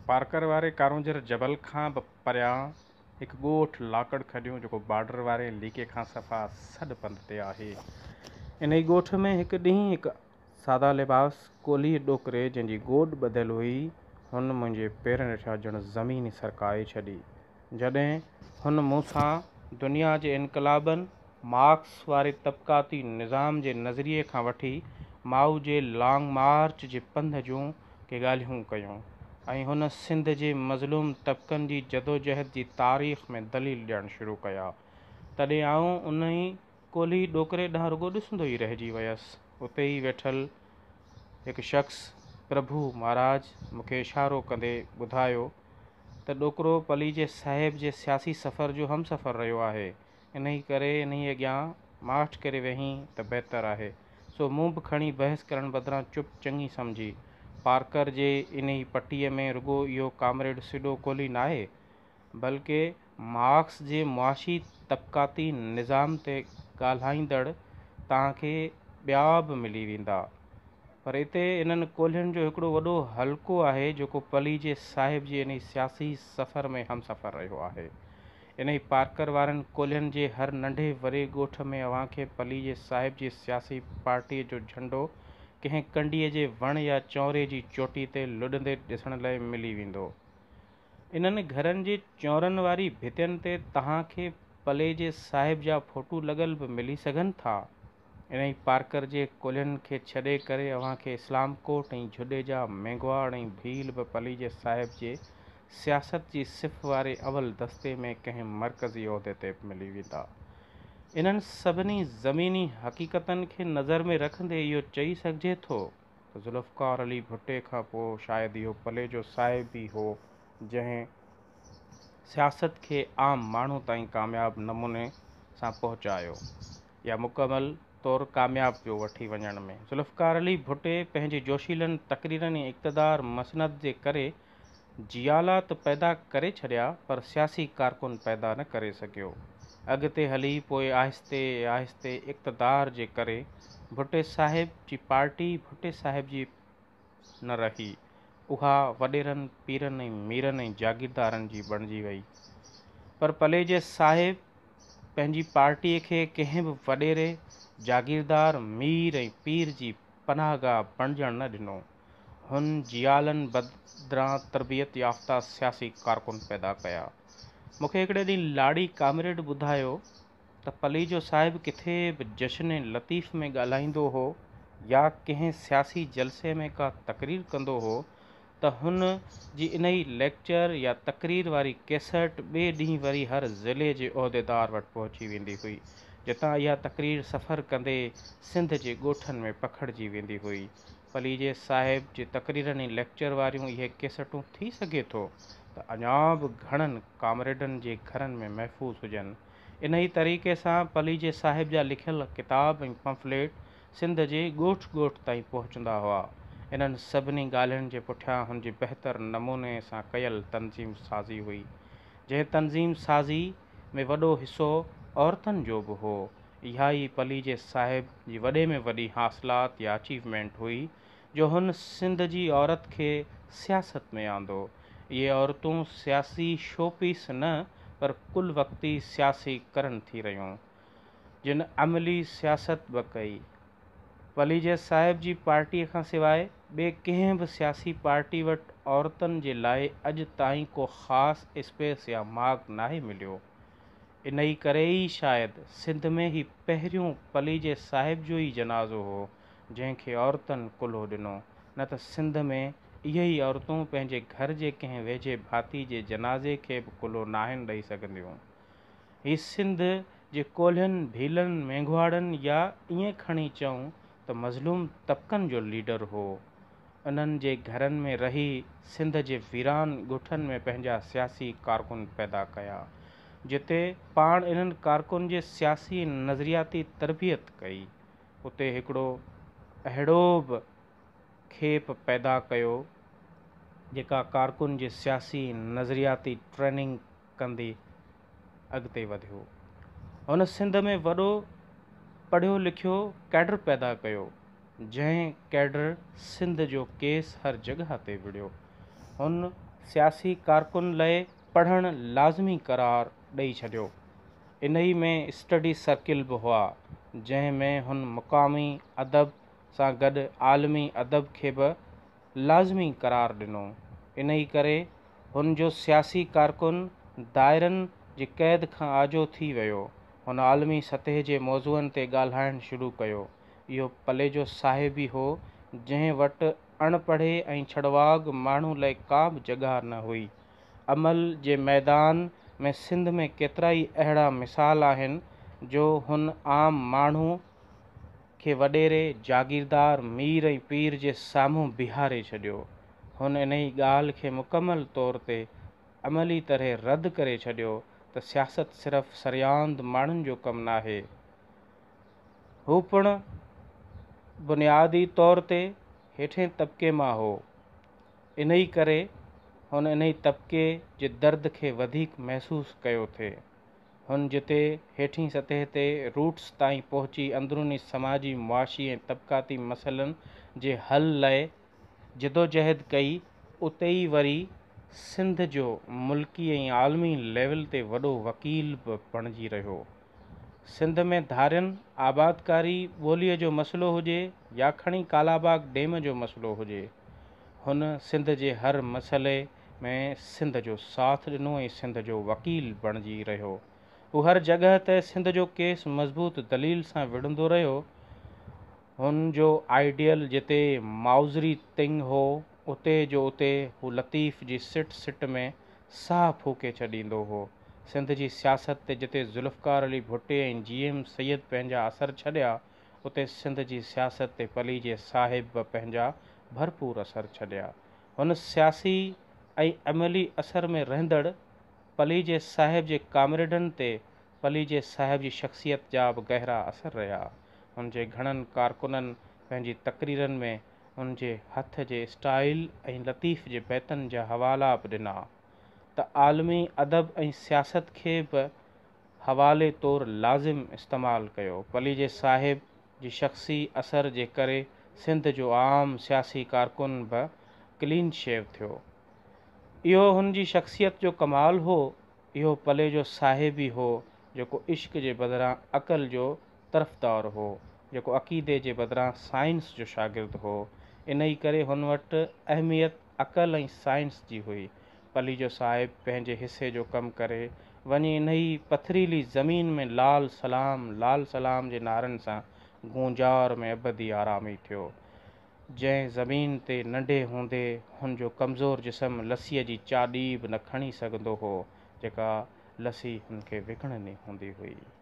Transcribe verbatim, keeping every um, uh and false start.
पारकर वारे कारूंजर जबल खां बि परियां हिकु ॻोठ लाकड़ खॾियूं जेको बॉर्डर वारे इलाइक़े खां सफ़ा सॾ पंध ते आहे। इन ई ॻोठ में हिकु ॾींहुं हिकु सादा लिबास कोली ॾोकिरे जंहिंजी गोॾ ॿधियल हुई हुन मुंहिंजे पेरनि हेठां ॼण ज़मीन सरकाए छॾी। जॾहिं हुन मूंसां दुनिया जे इनकलाबनि मार्क्स वारे तबक़ाती निज़ाम जे नज़रिए खां वठी माऊ जे लॉन्ग मार्च जे पंध जूं के ॻाल्हियूं कयूं ऐं हुन सिंध जे मज़लूम तबक़नि जी जदोजहद जी तारीख़ में दलील ॾियणु शुरू कया। तॾहिं आऊं उन ई कोली ॾोकिरे ॾांहुं रुॻो ॾिसंदो ई रहिजी वियसि। उते ई वेठल हिकु शख़्स प्रभु महाराज मूंखे इशारो कंदे ॿुधायो त ॾोकिरो पली जे साहिब जे सियासी सफ़र जो हम सफ़र रहियो आहे, इन ई करे इन ई अॻियां माठ करे वेही त बहितर आहे। सो मूं बि खणी बहस करण बदिरां चुप चङी सम्झी। पारकर जे इन ई पटीअ में रुॻो इहो कामरेड सिडो कोली नाहे, बल्कि मार्क्स जे मुआशी तबक़ाती निज़ाम ते ॻाल्हाईंदड़ तव्हांखे ॿिया बि मिली वेंदा। पर हिते इन्हनि कोलियुनि जो हिकिड़ो वॾो हल्को आहे जेको पली जे साहिब जे इन सियासी सफ़र में हम सफ़र रहियो आहे। इन ई पारकर वारनि कोलियुनि जे हर नंढे वॾे ॻोठ में अव्हांखे पली जे साहिब जी सियासी पार्टीअ जो झंडो कंहिं कंडीअ जे वण या चौरे जी चोटी ते लुॾंदे ॾिसण लाइ मिली वेंदो। इन्हनि घरनि जे चौरनि वारी भितियुनि ते तव्हांखे पले जे साहिब जा फ़ोटू लॻल बि मिली सघनि था। इन ई पारकर जे कोलियुनि खे छॾे करे अव्हांखे इस्लाम कोट ऐं झुॾे जा मेंगवाड़ ऐं भील बि पली जे साहिब जे सियासत जी सिफ़ वारे अवल दस्ते में कंहिं मरकज़ी उहिदे ते मिली वेंदा। इन्हनि सभिनी ज़मीनी हक़ीक़तनि खे नज़र में रखंदे इहो चई सघिजे थो त ज़ुल्फ़कार अली भुट्टे खां पोइ शायदि इहो पले जो साहिब ई हो जंहिं सियासत खे आम माण्हू ताईं कामयाब नमूने सां पहुचायो या मुकमल तौरु कामयाब पियो वठी वञण में। ज़ुल्फ़कार अली भुट्टे पंहिंजे जोशीलनि तक़रीरनि ऐं इक़्तिदार मसनद जे करे जियालात पैदा करे छॾिया पर सियासी कारकुन पैदा न करे सघियो। अॻिते हली पोइ आहिस्ते आहिस्ते इक़्तिदार जे करे भुट्टे साहिब जी पार्टी भुट्टे साहिब जी न रही, उहा वॾेरनि पीरनि ऐं मीरनि ऐं जागीरदारनि जी बणिजी वई। पर पले जे साहिब पंहिंजी पार्टीअ खे कंहिं बि वॾेरे जागीरदार मीर ऐं पीर जी पनाहगाह बणिजण न ॾिनो। हुन जियालनि बदिरां तरबियत याफ़्ता सियासी कारकुन पैदा कया। मूंखे हिकिड़े ॾींहुं लाड़ी कामरेड ॿुधायो त पली जो साहिब किथे बि जश्न लतीफ़ में ॻाल्हाईंदो हो या कंहिं सियासी जलसे में का तक़रीर कंदो हो त हुन जी इन ई लेक्चर या तक़रीर वारी कैसेट ॿिए ॾींहुं वरी हर ज़िले जे उहिदेदार वटि पहुची वेंदी हुई, जितां इहा तक़रीर सफ़र कंदे सिंध जे ॻोठनि में पखिड़िजी वेंदी हुई। पली जे साहिब जे तक़रीरनि ऐं लेक्चर वारियूं इहे कैसेटूं थी सघे थो त अञा बि घणनि कामरेडनि जे घरनि में महफ़ूज़ हुजनि। इन ई तरीक़े सां पली जे साहिब जा लिखियल किताब ऐं पंफलेट सिंध जे ॻोठ ॻोठ ताईं पहुचंदा हुआ। इन्हनि सभिनी ॻाल्हियुनि जे पुठियां हुनजी बहितर नमूने सां कयल तनज़ीम साज़ी हुई, जंहिं तनज़ीम साज़ी में वॾो हिसो औरतुनि जो बि हो। इहा ई पली जे साहिब जी वॾे में वॾी हासिलात या अचीवमेंट हुई जो हुन सिंध जी औरत खे सियासत में आंदो। इहे औरतूं सियासी शोपीस न पर कुल वक़्ती सियासी करण थी रहियूं, जिन अमली सियासत बि कई। पली जे साहिब जी पार्टीअ खां सवाइ ॿिए कंहिं बि सियासी पार्टी वटि औरतुनि जे लाइ अॼु ताईं को ख़ासि स्पेस या माॻ नाहे मिलियो। इन ई करे ई शायदि सिंध में ई पहिरियों पली जे साहिब जो ई जनाज़ो हो जंहिंखे औरतुनि कुल्हो ॾिनो, न त सिंध में इहे ई औरतूं पंहिंजे घर जे कंहिं वेझे भाती जे जनाज़े खे बि कुल्हो नाहिनि ॾेई सघंदियूं। हीउ सिंध जे कोल्हनि भीलनि मेंघवाड़नि या ईअं खणी चऊं त मज़लूम तबक़नि जो लीडर हो। उन्हनि जे घरनि में रही सिंध जे वीरान ॻोठनि में पंहिंजा सियासी कारकुन पैदा कया, जिते पाण इन्हनि कारकुन जे सियासी नज़रियाती तरबियत कई, उते हिकिड़ो अहिड़ो बि खेप पैदा कयो जेका कारकुन जे सियासी नज़रियाती ट्रेनिंग कंदी अॻिते वधियो। हुन सिंध में वॾो पढ़ियो लिखियो कैडर पैदा कयो, जंहिं कैडर सिंध जो केस हर जॻह ते विढ़ियो। हुन सियासी कारकुन लाइ पढ़णु लाज़मी करार ॾेई छॾियो। इन ई में स्टडी सर्किल बि हुआ, जंहिं में हुन मुक़ामी अदब सां गॾु आलमी अदब खे बि लाज़मी करार ॾिनो। इन ई करे हुन जो सियासी कारकुन दायरनि जी क़ैद खां आजो थी वियो। हुन आलमी सतह जे मौज़ूअनि ते ॻाल्हाइणु शुरू कयो। इहो पलेजो साहिब ई हो, जंहिं वटि अणपढ़े ऐं छड़वाग माण्हू लाइ का बि जॻह न हुई। अमल जे मैदान में सिंध में केतिरा ई अहिड़ा मिसाल आहिनि जो हुन आम माण्हू खे वॾेरे जागीरदार मीर ऐं पीर जे साम्हूं बीहारे छॾियो। हुन इन ई ॻाल्हि खे मुकमल तौर ते अमली तरह रद्द करे छॾियो त सियासत सिर्फ़ सरियांद माण्हुनि जो कमु नाहे, हू पिणु बुनियादी तौर ते हेठें तबिके मां हो। इन ई करे हुन इन ई तबिके जे दर्द खे वधीक महसूस कयो थे। हुन जिते हेठीं सतह ते रूट्स ताईं पहुची अंदरूनी समाजी मुआशी ऐं तबक़ाती मसइलनि जे हल लाइ जिदोजहद कई, उते ई वरी सिंध जो मुल्की ऐं आलमी लेवल ते वॾो वकील बि बणिजी रहियो। सिंध में धारियुनि आबादकारी ॿोलीअ जो मसइलो हुजे या खणी कालाबाग डेम जो मसइलो हुजे, हुन सिंध जे हर मसइले में सिंध जो साथ ॾिनो ऐं सिंध जो वकील बणिजी रहियो। हू हर जॻह ते सिंध जो केस मज़बूत दलील सां विढ़ंदो रहियो। हुन जो आइडियल जिते माउज़री तिंग हो, उते जो उते हू लतीफ़ जी सिट सिट में साह फूके छॾींदो हो। सिंध जी सियासत ते जिते ज़ुल्फ़कार अली भुट्टे ऐं जी एम सैयद पंहिंजा असर छॾिया, उते सिंध जी सियासत ते पलीजे साहिब बि पंहिंजा भरपूर असर छॾिया। हुन सियासी ऐं अमली असर में रहंदड़ पलीजे साहिब जे कामरेडनि ते पलीजे साहिब जी शख़्सियत जा बि गहरा असर रहिया। हुन जे घणनि कारकुननि पंहिंजी तक़रीरनि में हुन जे हथ जे स्टाइल ऐं लतीफ़ जे बैतनि जा हवाला बि ॾिना, त आलमी अदब ऐं सियासत खे बि हवाले तौरु लाज़िम इस्तेमालु कयो। पलीजे साहिब जी शख़्सी असर जे करे सिंध जो आम सियासी कारकुन बि क्लीन शेव थियो। इहो हुन जी शख़्सियत जो कमाल हो। इहो पलेजो साहिब ई हो जेको इश्क जे बदिरां अक़ल जो तरफ़दार हो, जेको अक़ीदे जे बदिरां साइंस जो शागिर्द हो। इन ई करे हुन वटि अहमियत अक़ल ऐं साइंस जी हुई। पलीजो साहिब पंहिंजे हिसे जो कमु करे वञी इन ई पथरीली ज़मीन में लाल सलाम लाल सलाम जे नारनि सां गूंजार में अबदी आरामी थियो। जंहिं ज़मीन ते नंढे हूंदे हुन जो कमज़ोर जिस्म लसीअ जी चाॾी बि न खणी सघंदो हो, जेका लसी हुन खे विकिणणी हूंदी हुई।